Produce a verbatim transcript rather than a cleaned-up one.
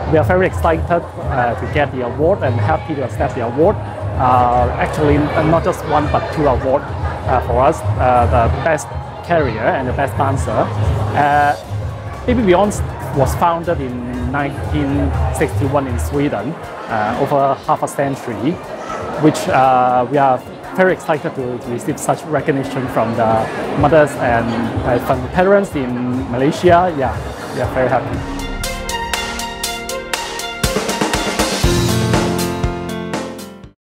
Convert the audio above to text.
we are very excited uh, to get the award and happy to accept the award. Uh, actually, not just one but two awards uh, for us, uh, the best carrier and the best dancer. Uh, BabyBjorn was founded in nineteen sixty-one in Sweden, uh, over half a century, which uh, we are very excited to, to receive such recognition from the mothers and uh, from the parents in Malaysia. Yeah, we are very happy.